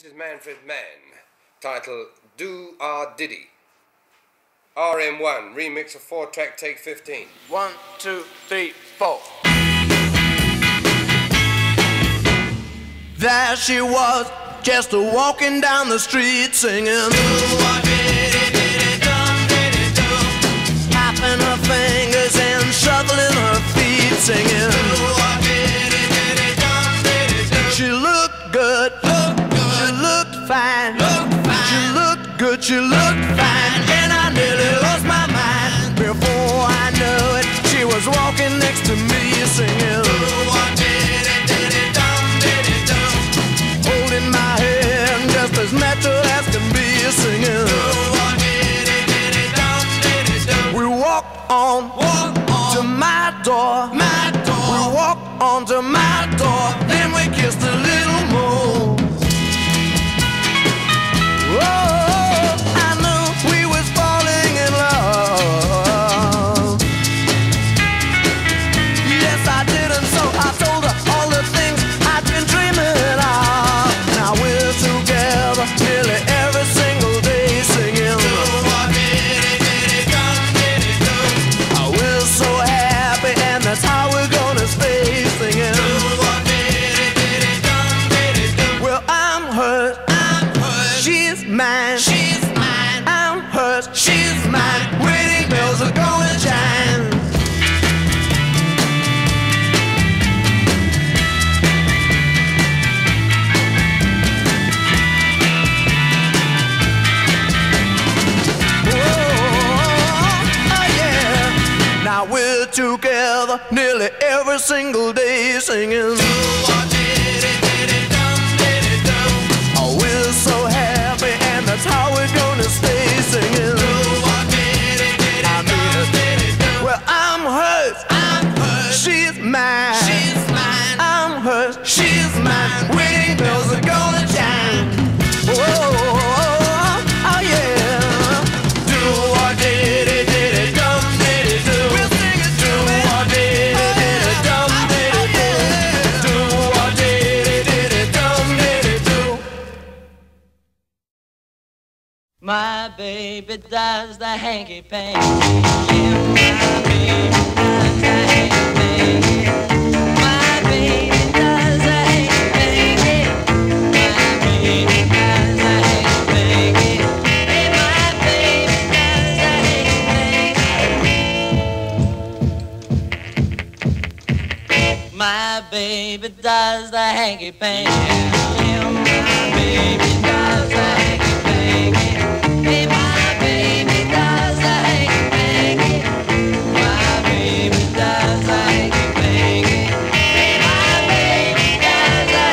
This is Manfred Mann, titled Do Our Diddy. RM1, remix of 4-track, take 15. 1, 2, 3, 4. There she was, just walking down the street singing. Snapping her fingers and shuffling her feet singing. She looked good, she looked fine, she looked good, she looked fine, and I nearly lost my mind. Before I knew it, she was walking next to me singing. Holding my hand just as natural as can be singing. We walked on to my door. We walked on to my door. Then we kissed a little more. Oh, I knew we was falling in love. Yes, I did, and so I told her all the things I'd been dreaming of. Now we're together nearly every single day singing. Oh, we're so happy, and that's how we're gonna stay singing. Well, I'm hers, she's mine, I'm hers, she's mine. Wedding bells are gonna chime. Now we're together nearly every single day singing. Oh, we're so happy, and that's how we're gonna stay singing. Well, I'm hers, she's mine, I'm hers, she's mine. Wedding bells are gonna chime. Oh yeah. Do or did it, dum did it do. We'll sing it. Do or did it, dum did it do. Do or did it, dum did it do. My baby does the hanky panky. Yeah, my baby does the hanky panky. My baby does the hanky panky. My baby does the hanky panky. Hey, my baby does the hanky panky. My baby does the hanky panky. Yeah, my baby does the hanky panky. Hey, my baby does the hanky panky. My baby does the hanky panky. Hey, my baby does the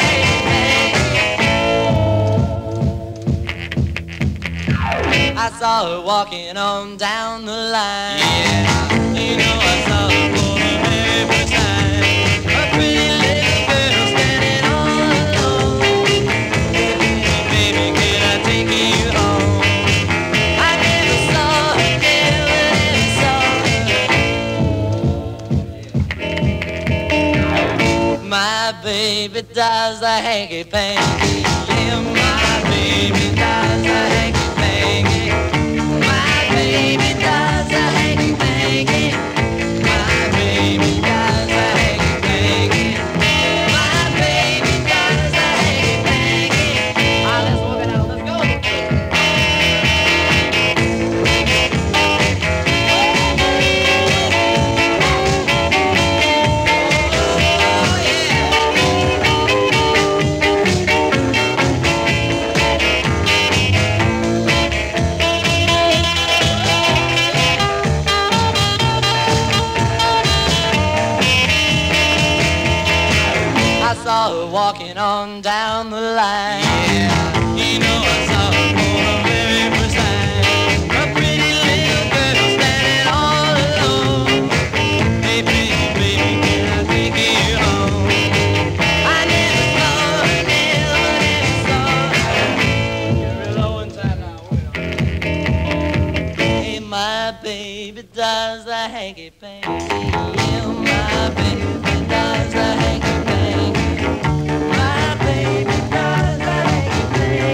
hanky panky. I saw her walking on down the line. Yeah, you know I saw her for the very first time. A pretty little girl standing all alone. Baby, can I take you home? I never saw her, never saw her. My baby does the hanky panky. Yeah, my baby does the hanky panky. My baby does the hanky panky. My baby does the hanky panky. My baby does the hanky panky. Ah, let's walk it out. Let's go. I saw her walking on down the line. Yeah, you know I saw her for the very first time. A pretty little girl standing all alone. Hey, baby, baby, can I take you home? I never saw her, never saw her. You're real low inside now. Hey, my baby does the hanky panky. Yeah, my baby does the hanky panky. My baby does the hanky panky.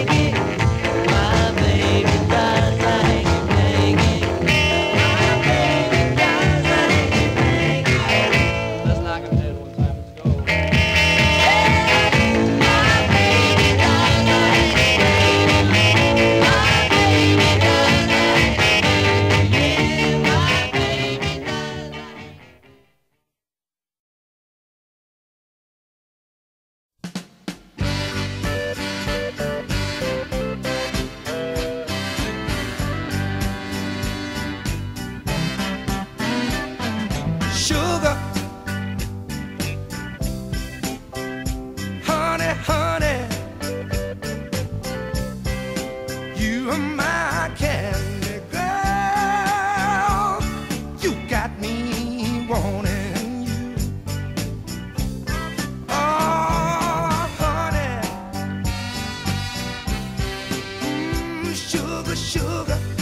sugar.